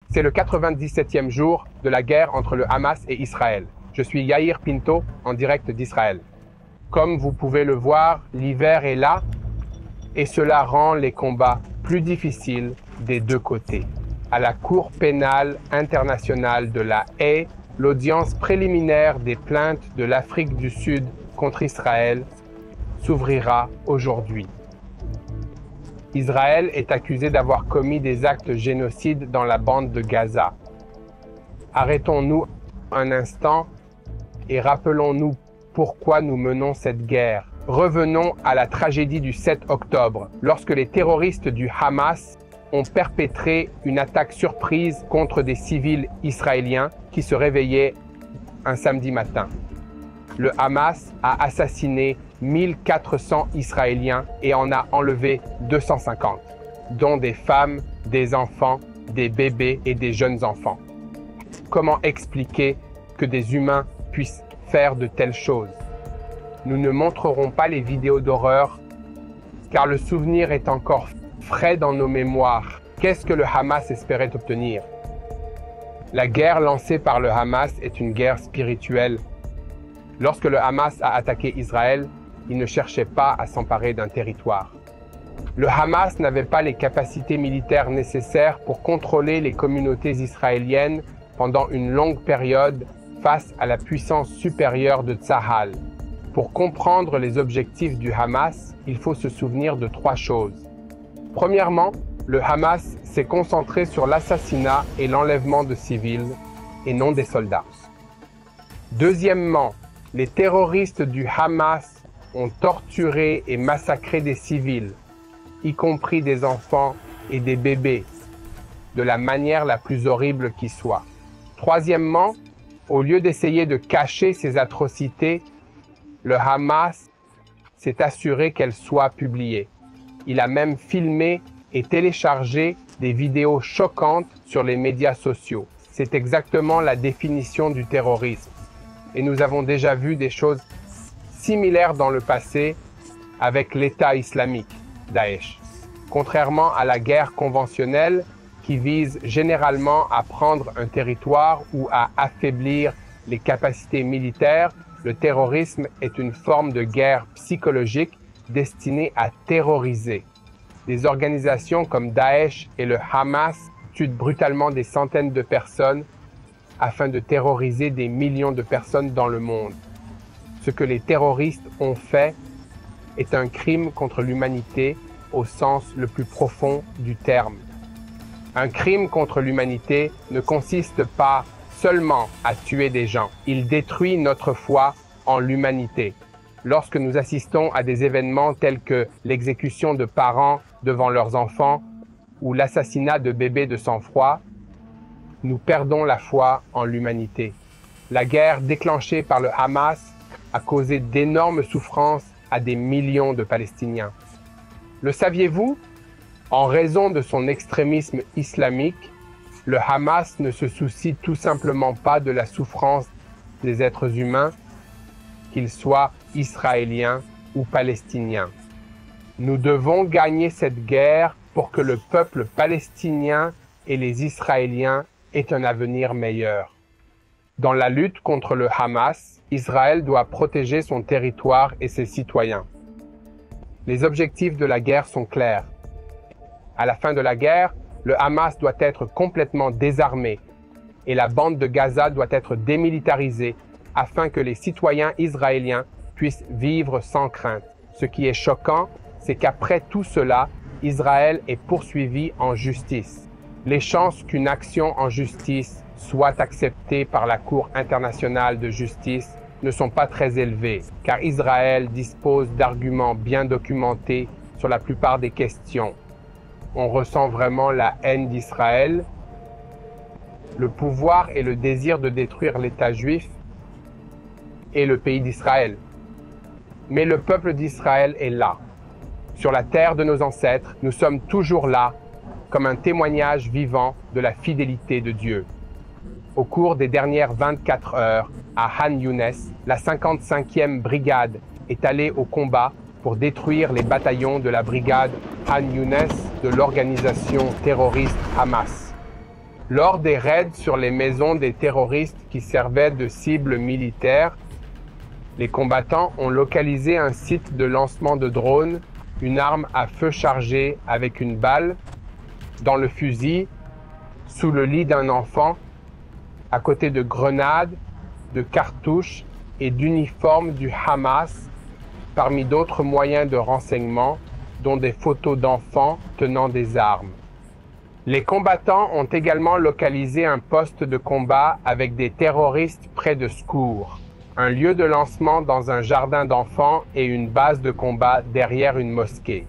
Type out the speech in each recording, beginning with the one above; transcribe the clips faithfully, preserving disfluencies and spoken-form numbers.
C'est le quatre-vingt-dix-septième jour de la guerre entre le Hamas et Israël. Je suis Yair Pinto, en direct d'Israël. Comme vous pouvez le voir, l'hiver est là et cela rend les combats plus difficiles des deux côtés. À la Cour pénale internationale de La Haye, l'audience préliminaire des plaintes de l'Afrique du Sud contre Israël s'ouvrira aujourd'hui. Israël est accusé d'avoir commis des actes génocides dans la bande de Gaza. Arrêtons-nous un instant et rappelons-nous pourquoi nous menons cette guerre. Revenons à la tragédie du sept octobre, lorsque les terroristes du Hamas ont perpétré une attaque surprise contre des civils israéliens qui se réveillaient un samedi matin. Le Hamas a assassiné mille quatre cents Israéliens et en a enlevé deux cent cinquante, dont des femmes, des enfants, des bébés et des jeunes enfants. Comment expliquer que des humains puissent faire de telles choses? Nous ne montrerons pas les vidéos d'horreur, car le souvenir est encore frais dans nos mémoires. Qu'est-ce que le Hamas espérait obtenir? La guerre lancée par le Hamas est une guerre spirituelle. Lorsque le Hamas a attaqué Israël, il ne cherchait pas à s'emparer d'un territoire. Le Hamas n'avait pas les capacités militaires nécessaires pour contrôler les communautés israéliennes pendant une longue période face à la puissance supérieure de Tsahal. Pour comprendre les objectifs du Hamas, il faut se souvenir de trois choses. Premièrement, le Hamas s'est concentré sur l'assassinat et l'enlèvement de civils et non des soldats. Deuxièmement, les terroristes du Hamas ont torturé et massacré des civils, y compris des enfants et des bébés, de la manière la plus horrible qui soit. Troisièmement, au lieu d'essayer de cacher ces atrocités, le Hamas s'est assuré qu'elles soient publiées. Il a même filmé et téléchargé des vidéos choquantes sur les médias sociaux. C'est exactement la définition du terrorisme. Et nous avons déjà vu des choses similaires dans le passé avec l'État islamique, Daesh. Contrairement à la guerre conventionnelle qui vise généralement à prendre un territoire ou à affaiblir les capacités militaires, le terrorisme est une forme de guerre psychologique destinée à terroriser. Des organisations comme Daesh et le Hamas tuent brutalement des centaines de personnes afin de terroriser des millions de personnes dans le monde. Ce que les terroristes ont fait est un crime contre l'humanité au sens le plus profond du terme. Un crime contre l'humanité ne consiste pas seulement à tuer des gens. Il détruit notre foi en l'humanité. Lorsque nous assistons à des événements tels que l'exécution de parents devant leurs enfants ou l'assassinat de bébés de sang-froid, nous perdons la foi en l'humanité. La guerre déclenchée par le Hamas a causé d'énormes souffrances à des millions de Palestiniens. Le saviez-vous? En raison de son extrémisme islamique, le Hamas ne se soucie tout simplement pas de la souffrance des êtres humains, qu'ils soient israéliens ou palestiniens. Nous devons gagner cette guerre pour que le peuple palestinien et les Israéliens aient un avenir meilleur. Dans la lutte contre le Hamas, Israël doit protéger son territoire et ses citoyens. Les objectifs de la guerre sont clairs. À la fin de la guerre, le Hamas doit être complètement désarmé et la bande de Gaza doit être démilitarisée afin que les citoyens israéliens puissent vivre sans crainte. Ce qui est choquant, c'est qu'après tout cela, Israël est poursuivi en justice. Les chances qu'une action en justice soit acceptée par la Cour internationale de justice ne sont pas très élevées, car Israël dispose d'arguments bien documentés sur la plupart des questions. On ressent vraiment la haine d'Israël, le pouvoir et le désir de détruire l'État juif et le pays d'Israël. Mais le peuple d'Israël est là. Sur la terre de nos ancêtres, nous sommes toujours là, comme un témoignage vivant de la fidélité de Dieu. Au cours des dernières vingt-quatre heures, à Han Younes, la cinquante-cinquième brigade est allée au combat pour détruire les bataillons de la brigade Han Younes de l'organisation terroriste Hamas. Lors des raids sur les maisons des terroristes qui servaient de cible militaire, les combattants ont localisé un site de lancement de drones, une arme à feu chargée avec une balle, dans le fusil, sous le lit d'un enfant, à côté de grenades, de cartouches et d'uniformes du Hamas, parmi d'autres moyens de renseignement, dont des photos d'enfants tenant des armes. Les combattants ont également localisé un poste de combat avec des terroristes près de Skour, un lieu de lancement dans un jardin d'enfants et une base de combat derrière une mosquée.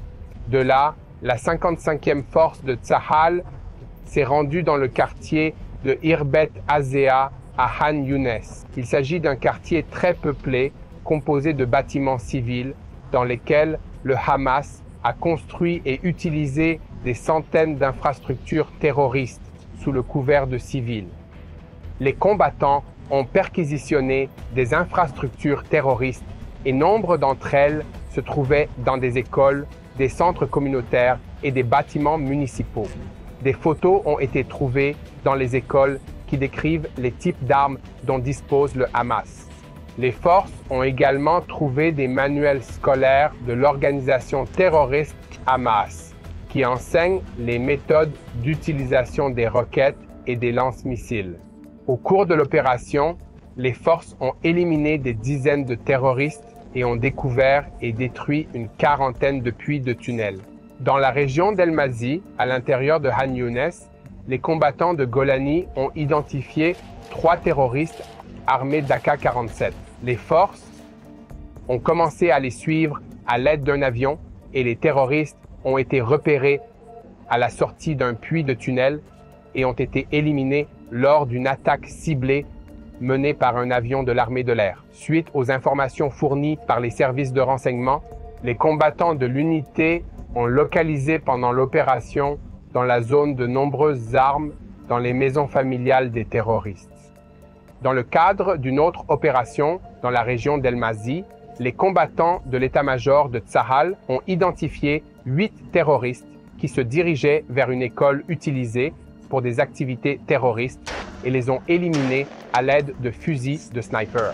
De là, la cinquante-cinquième force de Tsahal s'est rendue dans le quartier de Irbet Azea à Han Younes. Il s'agit d'un quartier très peuplé, composé de bâtiments civils, dans lesquels le Hamas a construit et utilisé des centaines d'infrastructures terroristes sous le couvert de civils. Les combattants ont perquisitionné des infrastructures terroristes et nombre d'entre elles se trouvaient dans des écoles, des centres communautaires et des bâtiments municipaux. Des photos ont été trouvées dans les écoles qui décrivent les types d'armes dont dispose le Hamas. Les forces ont également trouvé des manuels scolaires de l'organisation terroriste Hamas, qui enseignent les méthodes d'utilisation des roquettes et des lance-missiles. Au cours de l'opération, les forces ont éliminé des dizaines de terroristes et ont découvert et détruit une quarantaine de puits de tunnels. Dans la région d'El Mazi, à l'intérieur de Han Younes, les combattants de Golani ont identifié trois terroristes armés d'A K quarante-sept. Les forces ont commencé à les suivre à l'aide d'un avion et les terroristes ont été repérés à la sortie d'un puits de tunnel et ont été éliminés lors d'une attaque ciblée menée par un avion de l'armée de l'air. Suite aux informations fournies par les services de renseignement, les combattants de l'unité ont localisé pendant l'opération dans la zone de nombreuses armes dans les maisons familiales des terroristes. Dans le cadre d'une autre opération dans la région d'El Mazi, les combattants de l'état-major de Tsahal ont identifié huit terroristes qui se dirigeaient vers une école utilisée pour des activités terroristes et les ont éliminés à l'aide de fusils de sniper.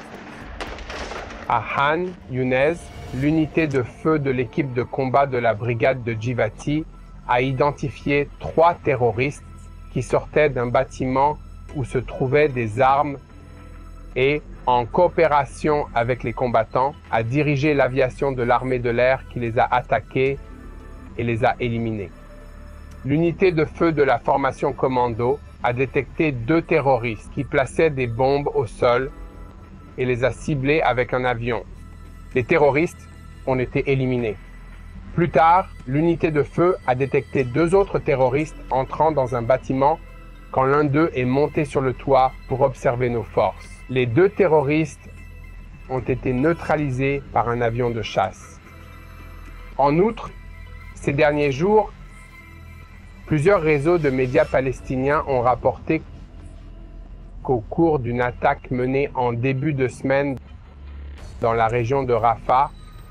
À Han Younes, l'unité de feu de l'équipe de combat de la brigade de Djivati a identifié trois terroristes qui sortaient d'un bâtiment où se trouvaient des armes et, en coopération avec les combattants, a dirigé l'aviation de l'armée de l'air qui les a attaqués et les a éliminés. L'unité de feu de la formation commando a détecté deux terroristes qui plaçaient des bombes au sol et les a ciblés avec un avion. Les terroristes ont été éliminés. Plus tard, l'unité de feu a détecté deux autres terroristes entrant dans un bâtiment quand l'un d'eux est monté sur le toit pour observer nos forces. Les deux terroristes ont été neutralisés par un avion de chasse. En outre, ces derniers jours, plusieurs réseaux de médias palestiniens ont rapporté qu'au cours d'une attaque menée en début de semaine dans la région de Rafah,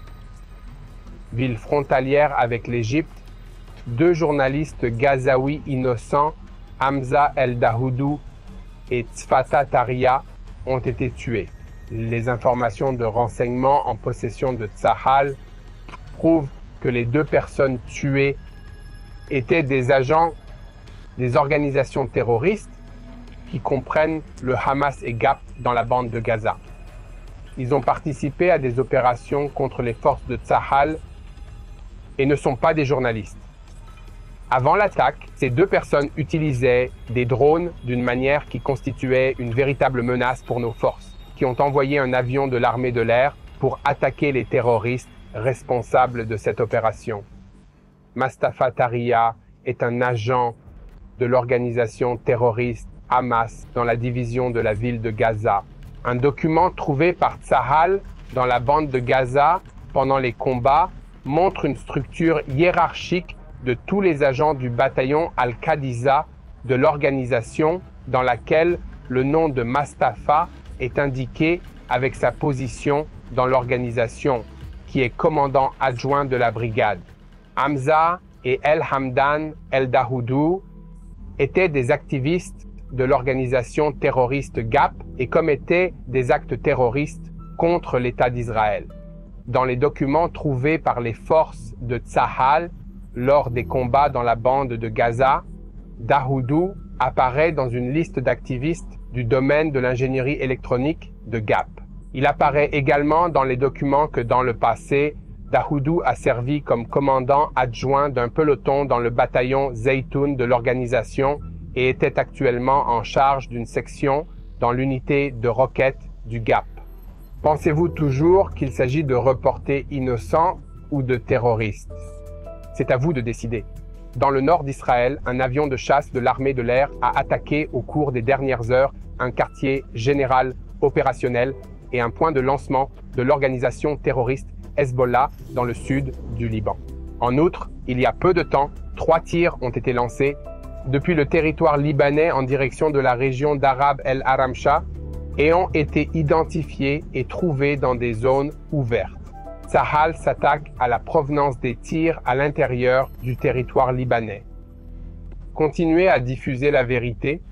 ville frontalière avec l'Égypte, deux journalistes gazaouis innocents, Hamza El-Dahoudou et Tzfata Taria, ont été tués. Les informations de renseignement en possession de Tsahal prouvent que les deux personnes tuées étaient des agents des organisations terroristes qui comprennent le Hamas et G A P dans la bande de Gaza. Ils ont participé à des opérations contre les forces de Tsahal et ne sont pas des journalistes. Avant l'attaque, ces deux personnes utilisaient des drones d'une manière qui constituait une véritable menace pour nos forces, qui ont envoyé un avion de l'armée de l'air pour attaquer les terroristes responsables de cette opération. Mustafa Taria est un agent de l'organisation terroriste Hamas dans la division de la ville de Gaza. Un document trouvé par Tsahal dans la bande de Gaza pendant les combats montre une structure hiérarchique de tous les agents du bataillon Al-Qadisa de l'organisation dans laquelle le nom de Mustafa est indiqué avec sa position dans l'organisation, qui est commandant adjoint de la brigade. Hamza et El Hamdan El Dahoudou étaient des activistes de l'organisation terroriste G A P et commettaient des actes terroristes contre l'État d'Israël. Dans les documents trouvés par les forces de Tzahal lors des combats dans la bande de Gaza, Dahoudou apparaît dans une liste d'activistes du domaine de l'ingénierie électronique de G A P. Il apparaît également dans les documents que dans le passé, Dahoudou a servi comme commandant adjoint d'un peloton dans le bataillon Zeytoun de l'organisation et était actuellement en charge d'une section dans l'unité de roquettes du G A P. Pensez-vous toujours qu'il s'agit de reportés innocents ou de terroristes? C'est à vous de décider. Dans le nord d'Israël, un avion de chasse de l'armée de l'air a attaqué au cours des dernières heures un quartier général opérationnel et un point de lancement de l'organisation terroriste Hezbollah dans le sud du Liban. En outre, il y a peu de temps, trois tirs ont été lancés depuis le territoire libanais en direction de la région d'Arab El Aramcha et ont été identifiés et trouvés dans des zones ouvertes. Tzahal s'attaque à la provenance des tirs à l'intérieur du territoire libanais. Continuez à diffuser la vérité.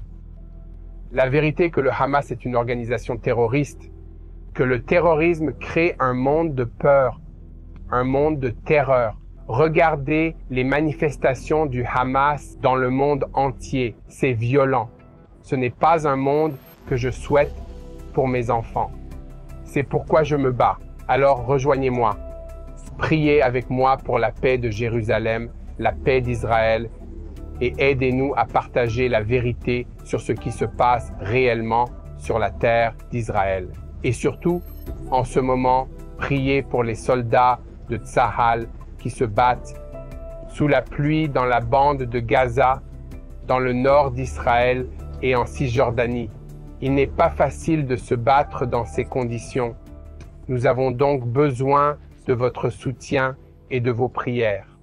La vérité que le Hamas est une organisation terroriste, que le terrorisme crée un monde de peur, un monde de terreur. Regardez les manifestations du Hamas dans le monde entier. C'est violent. Ce n'est pas un monde que je souhaite pour mes enfants. C'est pourquoi je me bats. Alors rejoignez-moi. Priez avec moi pour la paix de Jérusalem, la paix d'Israël et aidez-nous à partager la vérité sur ce qui se passe réellement sur la terre d'Israël. Et surtout, en ce moment, priez pour les soldats de Tzahal qui se battent sous la pluie dans la bande de Gaza, dans le nord d'Israël et en Cisjordanie. Il n'est pas facile de se battre dans ces conditions. Nous avons donc besoin de votre soutien et de vos prières.